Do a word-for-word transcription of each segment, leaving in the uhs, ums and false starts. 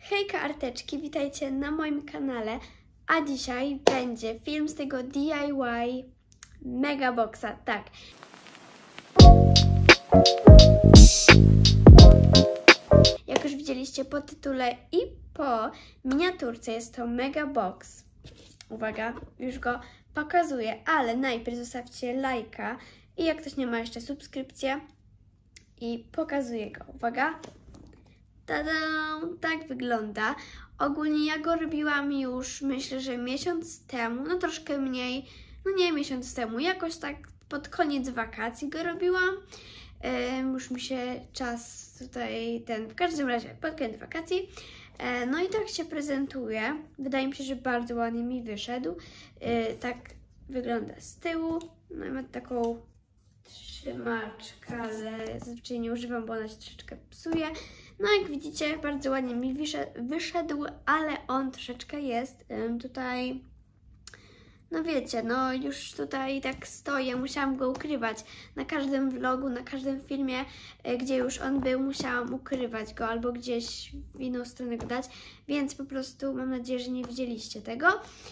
Hejka arteczki, witajcie na moim kanale, a dzisiaj będzie film z tego D I Y Megaboxa, tak. Jak już widzieliście po tytule i po miniaturce, jest to Megabox. Uwaga, już go pokazuję, ale najpierw zostawcie lajka i jak ktoś nie ma jeszcze subskrypcję i pokazuję go. Uwaga. Tada! Tak wygląda. Ogólnie ja go robiłam już, myślę, że miesiąc temu, no troszkę mniej, no nie miesiąc temu, jakoś tak pod koniec wakacji go robiłam. Yy, już mi się czas tutaj ten, w każdym razie pod koniec wakacji. Yy, no i tak się prezentuje. Wydaje mi się, że bardzo ładnie mi wyszedł. Yy, tak wygląda z tyłu. No i ma taką trzymaczkę, ale zazwyczaj nie używam, bo ona się troszeczkę psuje. No jak widzicie, bardzo ładnie mi wyszedł, ale on troszeczkę jest um, tutaj, no wiecie, no już tutaj tak stoję, musiałam go ukrywać. Na każdym vlogu, na każdym filmie, y, gdzie już on był, musiałam ukrywać go albo gdzieś w inną stronę go dać, więc po prostu mam nadzieję, że nie widzieliście tego.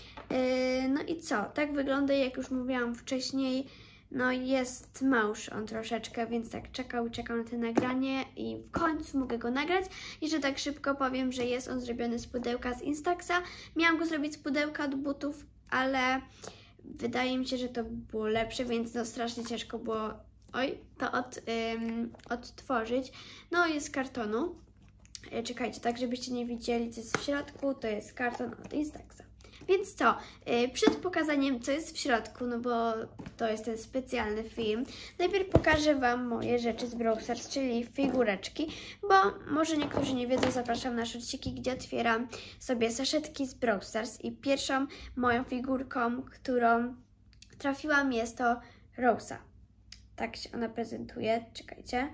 Yy, no i co? Tak wygląda, jak już mówiłam wcześniej. No jest małż on troszeczkę, więc tak czekał, czekał na to nagranie i w końcu mogę go nagrać. Jeszcze tak szybko powiem, że jest on zrobiony z pudełka z Instaxa. Miałam go zrobić z pudełka do butów, ale wydaje mi się, że to było lepsze, więc no strasznie ciężko było oj, to od, ym, odtworzyć. No jest z kartonu. Czekajcie, tak żebyście nie widzieli, co jest w środku, to jest karton od Instaxa. Więc co, przed pokazaniem, co jest w środku, no bo to jest ten specjalny film, najpierw pokażę Wam moje rzeczy z Brawl Stars, czyli figureczki, bo może niektórzy nie wiedzą, zapraszam na shortciki, gdzie otwieram sobie saszetki z Brawl Stars i pierwszą moją figurką, którą trafiłam, jest to Rosa. Tak się ona prezentuje, czekajcie,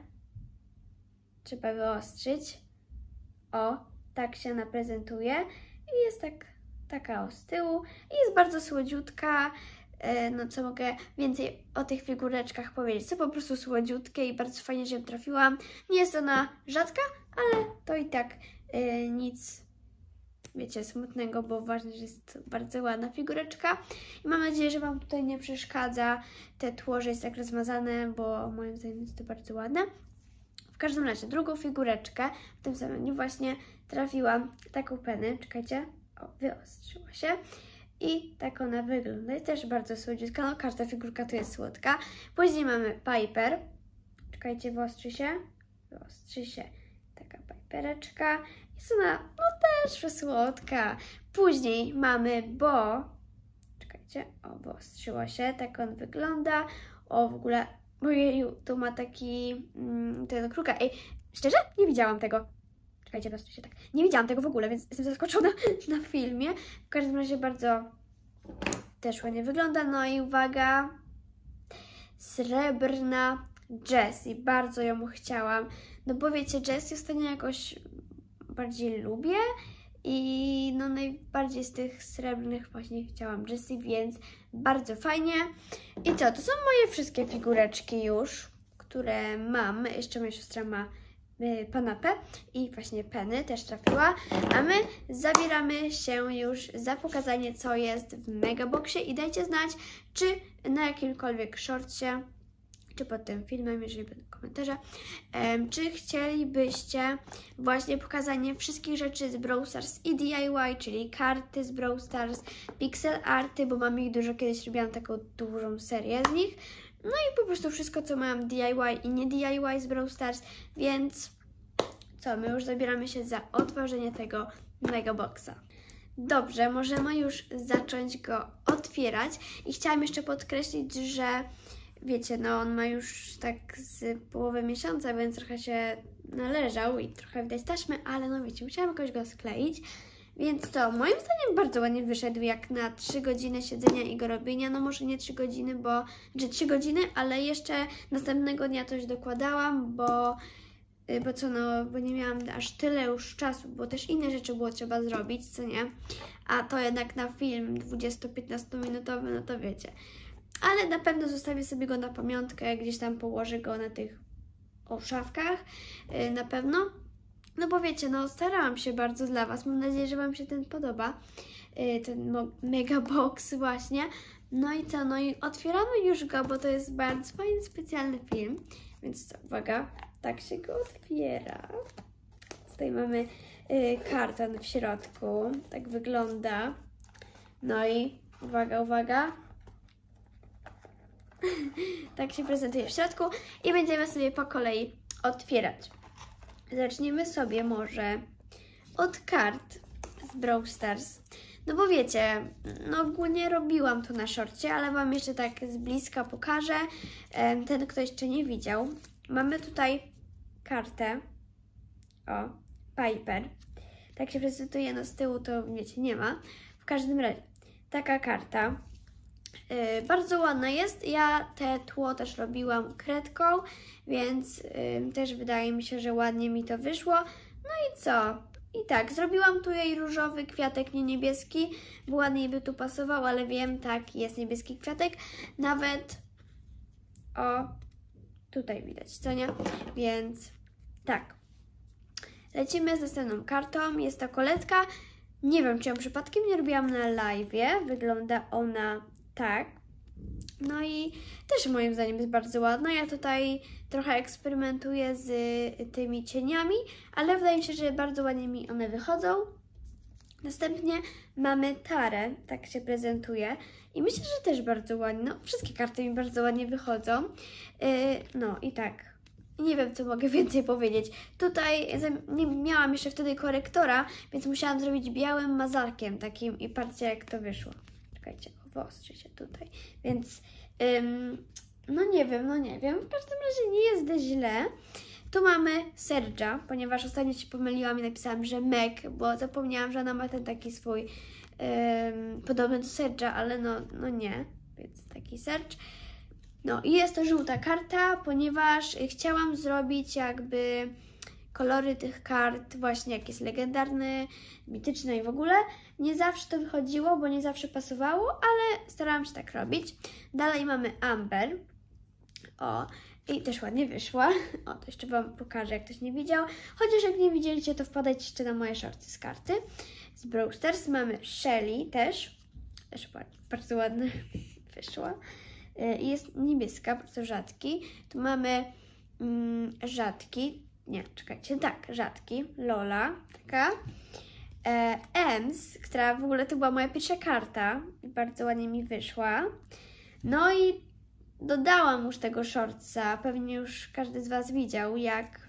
trzeba wyostrzyć, o, tak się ona prezentuje i jest tak taka o z tyłu i jest bardzo słodziutka. No co mogę więcej o tych figureczkach powiedzieć? Są po prostu słodziutkie i bardzo fajnie, że ją trafiłam. Nie jest ona rzadka, ale to i tak yy, nic, wiecie, smutnego, bo ważne, że jest bardzo ładna figureczka. I mam nadzieję, że Wam tutaj nie przeszkadza te tło, że jest tak rozmazane, bo moim zdaniem jest to bardzo ładne. W każdym razie drugą figureczkę w tym samym dniu właśnie trafiłam taką penę. Czekajcie. O, wyostrzyła się i tak ona wygląda. Jest też bardzo słodziutka, no każda figurka tu jest słodka. Później mamy Piper. Czekajcie, wyostrzy się. Wyostrzy się. Taka Pipereczka. Jest ona, no też słodka. Później mamy Bo. Czekajcie, o, wyostrzyło się. Tak on wygląda. O, w ogóle, ojeju, tu ma taki, mm, ten kruka. Ej, szczerze? Nie widziałam tego. Czekajcie, wyostrzył się tak. Nie widziałam tego w ogóle, więc jestem zaskoczona na filmie. W każdym razie bardzo też ładnie wygląda. No i uwaga, srebrna Jessie. Bardzo ją chciałam. No bo wiecie, Jessie ostatnio jakoś bardziej lubię i no najbardziej z tych srebrnych właśnie chciałam Jessie, więc bardzo fajnie. I co, to są moje wszystkie figureczki już, które mam. Jeszcze moja siostra ma Panapę i właśnie Penny też trafiła, a my zabieramy się już za pokazanie, co jest w Megaboxie i dajcie znać, czy na jakimkolwiek shortcie, czy pod tym filmem, jeżeli będą komentarze, um, czy chcielibyście właśnie pokazanie wszystkich rzeczy z Brawl Stars i D I Y, czyli karty z Brawl Stars, pixel arty, bo mam ich dużo, kiedyś robiłam taką dużą serię z nich. No i po prostu wszystko, co mam D I Y i nie D I Y z Brawl Stars, więc co, my już zabieramy się za otworzenie tego Megaboxa. Dobrze, możemy już zacząć go otwierać i chciałam jeszcze podkreślić, że wiecie, no on ma już tak z połowy miesiąca, więc trochę się należał i trochę widać taśmy, ale no wiecie, musiałam jakoś go skleić. Więc to moim zdaniem bardzo ładnie wyszedł, jak na trzy godziny siedzenia i go robienia. No może nie trzy godziny, bo, czy trzy godziny, ale jeszcze następnego dnia coś dokładałam, bo, bo co no, bo nie miałam aż tyle już czasu, bo też inne rzeczy było trzeba zrobić, co nie? A to jednak na film dwudziesto-piętnastominutowy, no to wiecie. Ale na pewno zostawię sobie go na pamiątkę, gdzieś tam położę go na tych o szafkach, na pewno. No bo wiecie, no starałam się bardzo dla Was. Mam nadzieję, że Wam się ten podoba. Yy, ten mega box właśnie. No i co? No i otwieramy już go, bo to jest bardzo fajny, specjalny film. Więc co, uwaga, tak się go otwiera. Tutaj mamy yy, karton w środku. Tak wygląda. No i uwaga, uwaga. Tak się prezentuje w środku i będziemy sobie po kolei otwierać. Zaczniemy sobie może od kart z Brawl Stars. No bo wiecie, no ogólnie robiłam to na szorcie, ale Wam jeszcze tak z bliska pokażę. Ten, kto jeszcze nie widział. Mamy tutaj kartę. O, Piper. Tak się prezentuje, no z tyłu to wiecie, nie ma. W każdym razie, taka karta. Yy, bardzo ładna jest. Ja te tło też robiłam kredką, więc yy, też wydaje mi się, że ładnie mi to wyszło. No i co? I tak, zrobiłam tu jej różowy kwiatek, nie niebieski, bo ładniej by tu pasował, ale wiem, tak, jest niebieski kwiatek. Nawet o, tutaj widać, co nie? Więc tak. Lecimy z następną kartą. Jest to koletka. Nie wiem, czy ją przypadkiem nie robiłam na live'ie. Wygląda ona tak. No i też moim zdaniem jest bardzo ładna. Ja tutaj trochę eksperymentuję z tymi cieniami, ale wydaje mi się, że bardzo ładnie mi one wychodzą. Następnie mamy tarę, tak się prezentuje. I myślę, że też bardzo ładnie. No, wszystkie karty mi bardzo ładnie wychodzą. Yy, no i tak. Nie wiem, co mogę więcej powiedzieć. Tutaj nie miałam jeszcze wtedy korektora, więc musiałam zrobić białym mazalkiem takim i patrzcie, jak to wyszło. Czekajcie, wyostrzy się tutaj. Więc, ym, no nie wiem, no nie wiem. W każdym razie nie jest źle. Tu mamy Serge'a, ponieważ ostatnio się pomyliłam i napisałam, że Meg, bo zapomniałam, że ona ma ten taki swój ym, podobny do Serge'a, ale no, no nie. Więc taki Serge. No i jest to żółta karta, ponieważ chciałam zrobić jakby kolory tych kart, właśnie jak jest legendarny, mityczny i w ogóle. Nie zawsze to wychodziło, bo nie zawsze pasowało, ale starałam się tak robić. Dalej mamy Amber. O, i też ładnie wyszła. O, to jeszcze Wam pokażę, jak ktoś nie widział. Chociaż jak nie widzieliście, to wpadajcie jeszcze na moje shorty z karty. Z Brawl Stars mamy Shelly też. Też bardzo ładna wyszła. I jest niebieska, bardzo rzadki. Tu mamy mm, rzadki, nie, czekajcie, tak, rzadki, Lola, taka. E, Ems, która w ogóle to była moja pierwsza karta i bardzo ładnie mi wyszła. No i dodałam już tego shortsa, pewnie już każdy z Was widział, jak...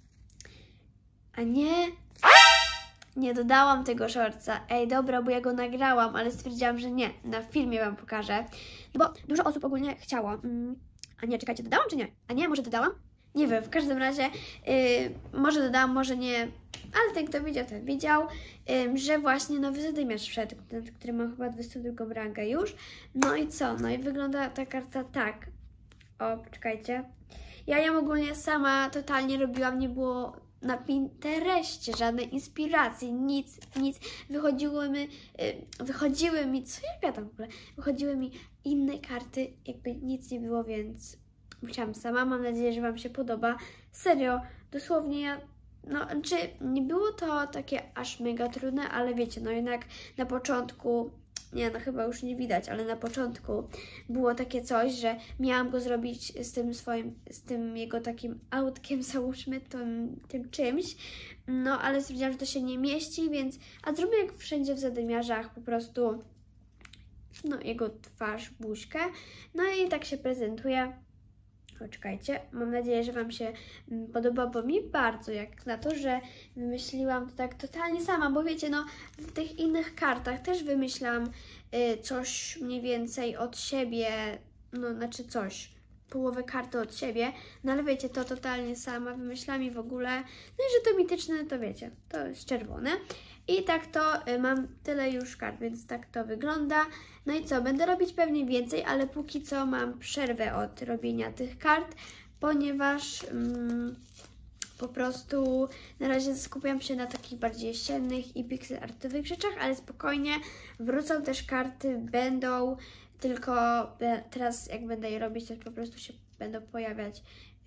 A nie... Nie dodałam tego shortsa. Ej, dobra, bo ja go nagrałam, ale stwierdziłam, że nie. Na filmie Wam pokażę. No bo dużo osób ogólnie chciało. Mm, a nie, czekajcie, dodałam czy nie? A nie, może dodałam? Nie wiem, w każdym razie yy, może dodałam, może nie. Ale ten, kto widział, ten widział, yy, że właśnie nowy zadymiarz wszedł, ten, który ma chyba dwudziestą drugą rangę już. No i co? No i wygląda ta karta tak. O, czekajcie. Ja ją ogólnie sama totalnie robiłam, nie było na Pinterestie żadnej inspiracji, nic, nic. Wychodziły mi, yy, wychodziły mi, co ja gadam w ogóle? Wychodziły mi inne karty, jakby nic nie było, więc musiałam sama. Mam nadzieję, że Wam się podoba. Serio, dosłownie ja, no, czy nie było to takie aż mega trudne, ale wiecie, no jednak na początku, nie, no chyba już nie widać, ale na początku było takie coś, że miałam go zrobić z tym swoim, z tym jego takim autkiem, załóżmy, tym, tym czymś, no ale stwierdziłam, że to się nie mieści, więc, a zrobię jak wszędzie w zadymiarzach, po prostu, no jego twarz, buźkę, no i tak się prezentuje. Poczekajcie, mam nadzieję, że Wam się podoba, bo mi bardzo, jak na to, że wymyśliłam to tak totalnie sama, bo wiecie, no w tych innych kartach też wymyślam y, coś mniej więcej od siebie, no znaczy coś, połowę karty od siebie, no ale wiecie, to totalnie sama wymyślam i w ogóle, no i że to mityczne, to wiecie, to jest czerwone. I tak to y, mam tyle już kart, więc tak to wygląda. No i co, będę robić pewnie więcej, ale póki co mam przerwę od robienia tych kart, ponieważ mm, po prostu na razie skupiam się na takich bardziej jesiennych i pixel artowych rzeczach, ale spokojnie wrócą też karty, będą, tylko teraz jak będę je robić, to po prostu się będą pojawiać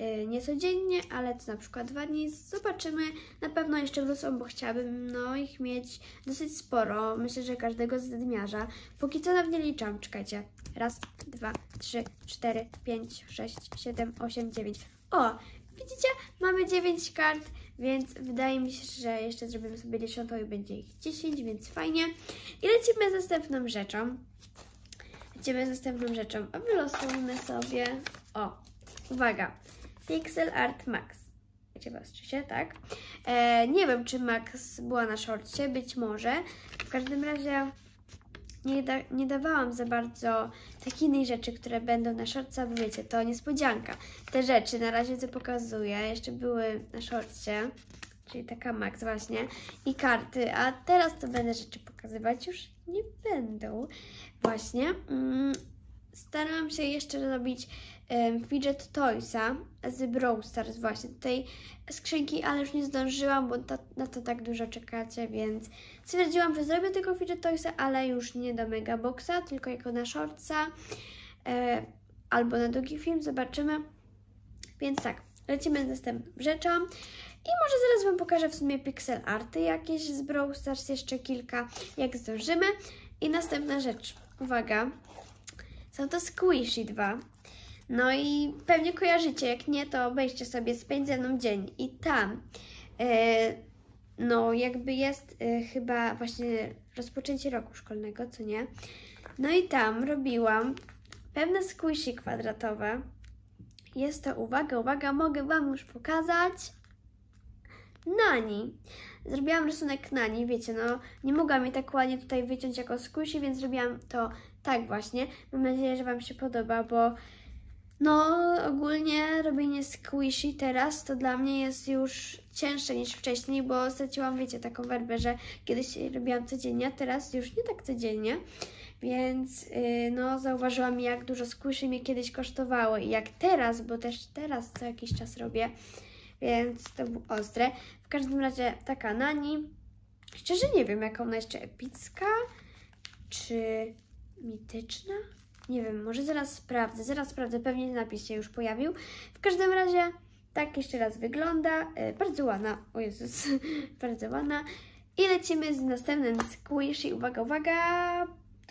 yy, niecodziennie, ale to na przykład dwa dni. Zobaczymy, na pewno jeszcze wrócą, bo chciałabym no, ich mieć dosyć sporo. Myślę, że każdego zadymiarza. Póki co nawet nie liczam, czekajcie. Raz, dwa, trzy, cztery, pięć, sześć, siedem, osiem, dziewięć. O, widzicie? Mamy dziewięć kart, więc wydaje mi się, że jeszcze zrobimy sobie dziesiątą i będzie ich dziesięć, więc fajnie. I lecimy z następną rzeczą. Lecimy z następną rzeczą. A wylosujmy sobie... O, uwaga. Pixel Art Max. Wiecie, wyostrczy się, tak? E, nie wiem, czy Max była na shortcie, być może. W każdym razie nie, da, nie dawałam za bardzo takich innych rzeczy, które będą na shortce, bo wiecie, to niespodzianka. Te rzeczy na razie co pokazuję, jeszcze były na shortcie, czyli taka Max właśnie, i karty, a teraz to będę rzeczy pokazywać, już nie będą. Właśnie. Mm, starałam się jeszcze zrobić um, Fidget Toysa z Brawl Stars właśnie, tej skrzynki, ale już nie zdążyłam, bo to, na to tak dużo czekacie, więc stwierdziłam, że zrobię tego Fidget Toysa, ale już nie do Megaboxa, tylko jako na shortsa e, albo na długi film, zobaczymy. Więc tak, lecimy z następną rzeczą i może zaraz Wam pokażę w sumie pixel arty jakieś z Brawl Stars, jeszcze kilka, jak zdążymy. I następna rzecz, uwaga, są to Squishy dwa. No i pewnie kojarzycie, jak nie, to obejrzcie sobie Spędź ze mną dzień. I tam, e, no jakby jest e, chyba właśnie rozpoczęcie roku szkolnego, co nie? No i tam robiłam pewne squishy kwadratowe. Jest to, uwaga, uwaga, mogę Wam już pokazać. Nani. Zrobiłam rysunek Nani, wiecie, no nie mogłam jej tak ładnie tutaj wyciąć jako squishy, więc zrobiłam to tak właśnie. Mam nadzieję, że Wam się podoba, bo no ogólnie robienie squishy teraz to dla mnie jest już cięższe niż wcześniej, bo straciłam, wiecie, taką werbę, że kiedyś robiłam codziennie, a teraz już nie tak codziennie. Więc yy, no zauważyłam, jak dużo squishy mnie kiedyś kosztowało i jak teraz, bo też teraz co jakiś czas robię, więc to było ostre. W każdym razie taka Nani. Szczerze nie wiem, jaka ona jeszcze epicka, czy mityczna? Nie wiem, może zaraz sprawdzę, zaraz sprawdzę, pewnie napis się już pojawił. W każdym razie tak jeszcze raz wygląda, yy, bardzo ładna, o Jezus, bardzo ładna. I lecimy z następnym squishy, uwaga, uwaga,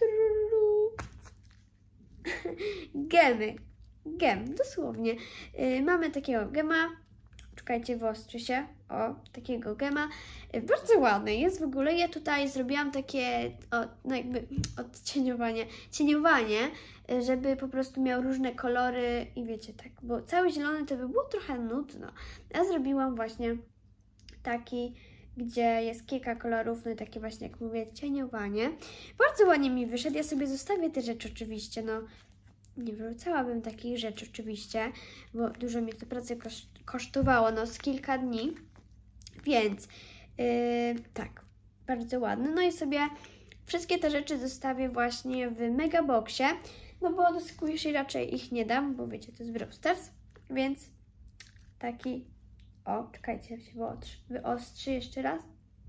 gemy, gem, dosłownie. Yy, mamy takiego gema, czekajcie, wyostrzy się, o, takiego gema, yy, bardzo ładny jest w ogóle. Ja tutaj zrobiłam takie, o, no jakby odcieniowanie, cieniowanie, yy, żeby po prostu miał różne kolory i wiecie, tak, bo cały zielony to by było trochę nudno. Ja zrobiłam właśnie taki, gdzie jest kilka kolorów, no i takie właśnie, jak mówię, cieniowanie. Bardzo ładnie mi wyszedł, ja sobie zostawię te rzeczy oczywiście, no nie wyrzucałabym takich rzeczy oczywiście, bo dużo mi to pracy kosztowało, no z kilka dni, więc yy, tak, bardzo ładny. No i sobie wszystkie te rzeczy zostawię właśnie w Megaboxie, no bo do squishy raczej ich nie dam, bo wiecie, to jest Brawl Stars, więc taki... O, czekajcie, się wyostrzy, wyostrzy jeszcze raz.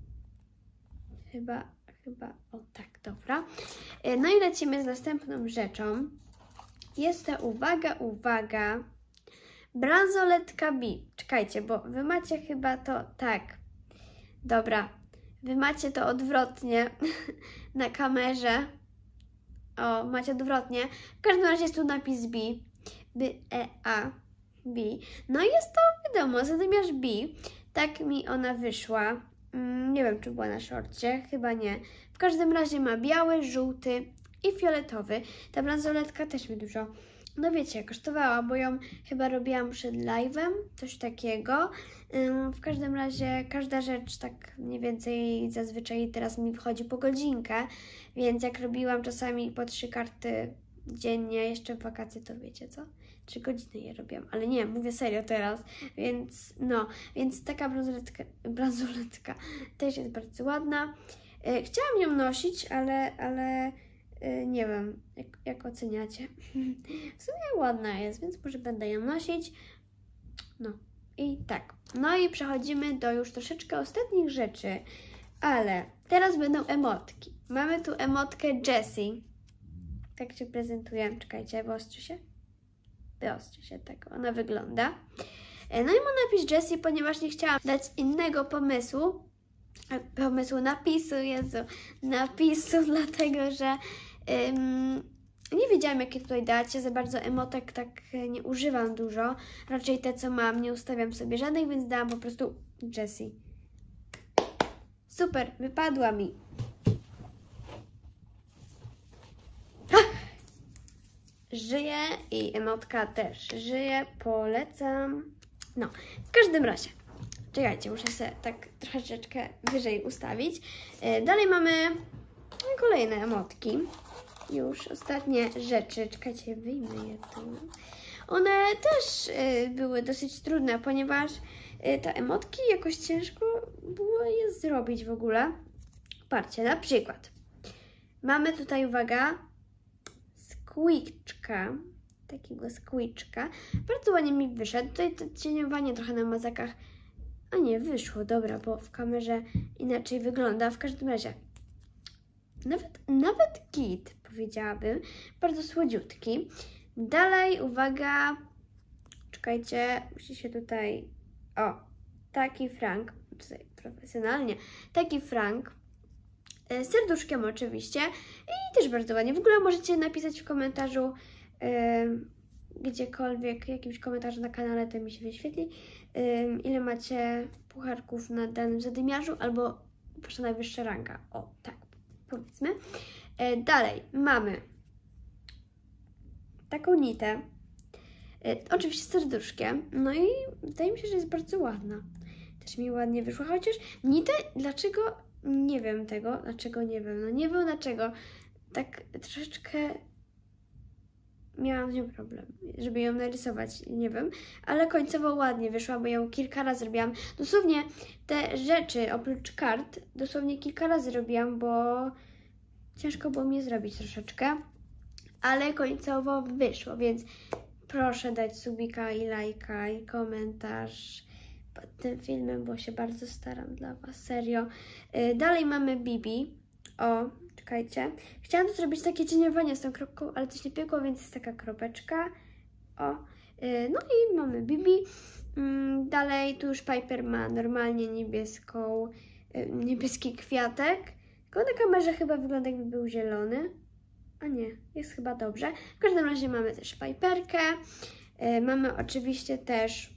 Chyba, chyba, o tak, dobra. No i lecimy z następną rzeczą. Jest to, uwaga, uwaga, bransoletka B. Czekajcie, bo wy macie chyba to, tak, dobra, wy macie to odwrotnie na kamerze. O, macie odwrotnie. W każdym razie jest tu napis B, B, E, A. B. No i jest to, wiadomo, zadymiarz B. Tak mi ona wyszła. Mm, nie wiem, czy była na shortcie, chyba nie. W każdym razie ma biały, żółty i fioletowy. Ta bransoletka też mi dużo, no wiecie, kosztowała, bo ją chyba robiłam przed live'em, coś takiego. Ym, w każdym razie każda rzecz tak mniej więcej zazwyczaj teraz mi wchodzi po godzinkę, więc jak robiłam czasami po trzy karty dziennie, jeszcze w wakacje, to wiecie co? Trzy godziny je robiłam, ale nie, mówię serio teraz, więc no, więc taka bransoletka, bransoletka też jest bardzo ładna. E, chciałam ją nosić, ale, ale e, nie wiem, jak, jak oceniacie. W sumie ładna jest, więc może będę ją nosić. No i tak. No i przechodzimy do już troszeczkę ostatnich rzeczy, ale teraz będą emotki. Mamy tu emotkę Jessie. Tak się prezentuje. Czekajcie, wyostrzy się. wyostrzy się, tak ona wygląda. No i mam napis Jessie, ponieważ nie chciałam dać innego pomysłu, pomysłu napisu, Jezu, napisu, dlatego że ym, nie wiedziałam, jakie tutaj dać. Ja za bardzo emotek tak nie używam dużo, raczej te, co mam, nie ustawiam sobie żadnych, więc dałam po prostu Jessie. Super, wypadła mi. Żyje i emotka też żyje, polecam. No, w każdym razie, czekajcie, muszę sobie tak troszeczkę wyżej ustawić. Dalej mamy kolejne emotki. Już ostatnie rzeczy, czekajcie, wyjmę je tu. One też były dosyć trudne, ponieważ te emotki jakoś ciężko było je zrobić w ogóle. Patrzcie, na przykład mamy tutaj, uwaga, squeaczka, takiego squeaczka. Bardzo ładnie mi wyszedł. Tutaj to cieniowanie trochę na mazakach, a nie, wyszło, dobra, bo w kamerze inaczej wygląda. W każdym razie, nawet, nawet kit, powiedziałabym, bardzo słodziutki. Dalej, uwaga, czekajcie, musi się tutaj, o, taki Frank, tutaj profesjonalnie, taki Frank, z serduszkiem oczywiście i też bardzo ładnie. W ogóle możecie napisać w komentarzu, yy, gdziekolwiek, jakimś komentarzu na kanale, to mi się wyświetli, yy, ile macie pucharków na danym zadymiarzu albo wasza najwyższa ranga. O, tak, powiedzmy. Yy, dalej mamy taką nitę, yy, oczywiście z serduszkiem, no i wydaje mi się, że jest bardzo ładna. Też mi ładnie wyszła, chociaż nitę, dlaczego, nie wiem tego, dlaczego nie wiem, no nie wiem dlaczego, tak troszeczkę miałam z nią problem, żeby ją narysować, nie wiem, ale końcowo ładnie wyszła, bo ją kilka razy robiłam. Dosłownie te rzeczy, oprócz kart, dosłownie kilka razy robiłam, bo ciężko było mi je zrobić troszeczkę, ale końcowo wyszło, więc proszę dać subika i lajka i komentarz pod tym filmem, bo się bardzo staram dla Was, serio. Yy, dalej mamy Bibi. O, czekajcie. Chciałam tu zrobić takie cieniowanie z tą kropką, ale coś nie piekło, więc jest taka kropeczka. O, yy, no i mamy Bibi. Yy, dalej tu już Piper ma normalnie niebieską, yy, niebieski kwiatek. Tylko na kamerze chyba wygląda, jakby był zielony. A nie, jest chyba dobrze. W każdym razie mamy też Piperkę. Yy, mamy oczywiście też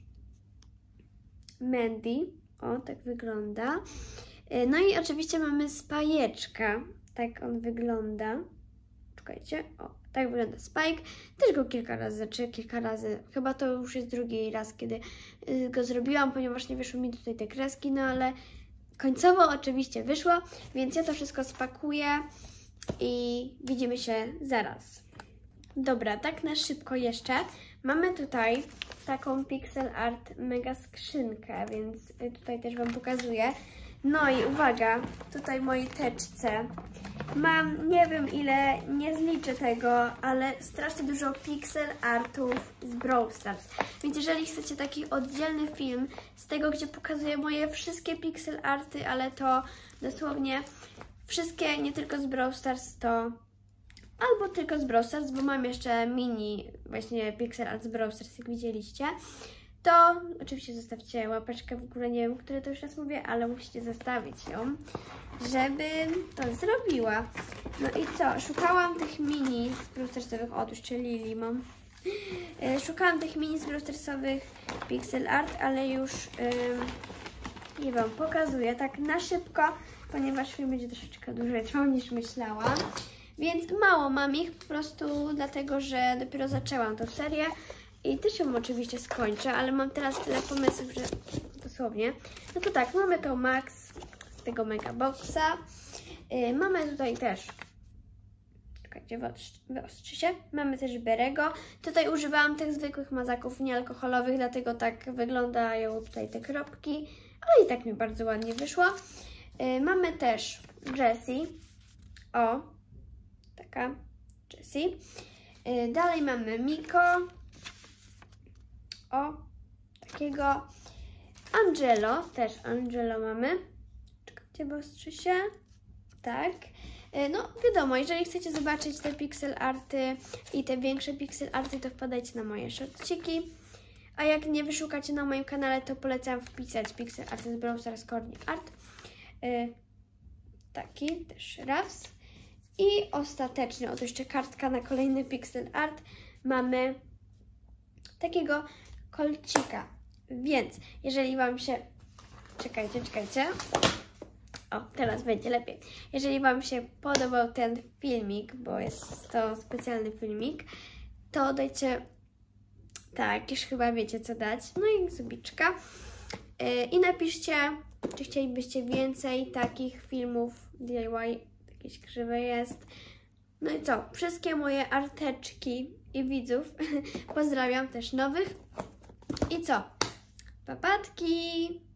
Mandy, o, tak wygląda. No i oczywiście mamy Spajeczka, tak on wygląda. Czekajcie, o, tak wygląda Spike. Też go kilka razy, znaczy kilka razy, chyba to już jest drugi raz, kiedy go zrobiłam, ponieważ nie wyszły mi tutaj te kreski, no ale końcowo oczywiście wyszło, więc ja to wszystko spakuję i widzimy się zaraz. Dobra, tak na szybko jeszcze. Mamy tutaj taką pixel art mega skrzynkę, więc tutaj też Wam pokazuję. No i uwaga, tutaj w mojej teczce mam, nie wiem ile, nie zliczę tego, ale strasznie dużo pixel artów z Brawl Stars. Więc jeżeli chcecie taki oddzielny film z tego, gdzie pokazuję moje wszystkie pixel arty, ale to dosłownie wszystkie, nie tylko z Brawl Stars, to albo tylko z Brawl Stars, bo mam jeszcze mini właśnie pixel art z Brawl Stars, jak widzieliście, to oczywiście zostawcie łapeczkę w górę, nie wiem, które to już raz mówię, ale musicie zostawić ją, żeby to zrobiła. No i co? Szukałam tych mini z Brawl Starsowych, otóż, czyli Lili mam. Szukałam tych mini z Brawl Starsowych pixel art, ale już yy, nie Wam pokazuję tak na szybko, ponieważ film będzie troszeczkę dłużej trwał niż myślałam. Więc mało mam ich, po prostu dlatego, że dopiero zaczęłam tę serię i też ją oczywiście skończę, ale mam teraz tyle pomysłów, że dosłownie. No to tak, mamy tą Max z tego Mega Boxa. Yy, mamy tutaj też, czekajcie, wyostrzy się, mamy też Berego. Tutaj używałam tych zwykłych mazaków niealkoholowych, dlatego tak wyglądają tutaj te kropki, ale i tak mi bardzo ładnie wyszło. Yy, mamy też Jessie, o, taka Jessie. Yy, dalej mamy Miko. O, takiego Angelo. Też Angelo mamy. Czekajcie, bo ostrzy się. tak. No wiadomo, jeżeli chcecie zobaczyć te pixel arty i te większe pixel arty, to wpadajcie na moje shortciki. A jak nie wyszukacie na moim kanale, to polecam wpisać pixel art z Brawl Stars Corny Art. Yy, taki też raz. I ostatecznie, oto jeszcze kartka na kolejny pixel art. Mamy takiego kolcika. Więc jeżeli Wam się... Czekajcie, czekajcie. O, teraz będzie lepiej. Jeżeli Wam się podobał ten filmik, bo jest to specjalny filmik, to dajcie... Tak, już chyba wiecie co dać. No i subiczka. Yy, I napiszcie, czy chcielibyście więcej takich filmów D I Y. Jakieś krzywe jest. No i co? Wszystkie moje arteczki i widzów pozdrawiam, też nowych. I co? Papatki!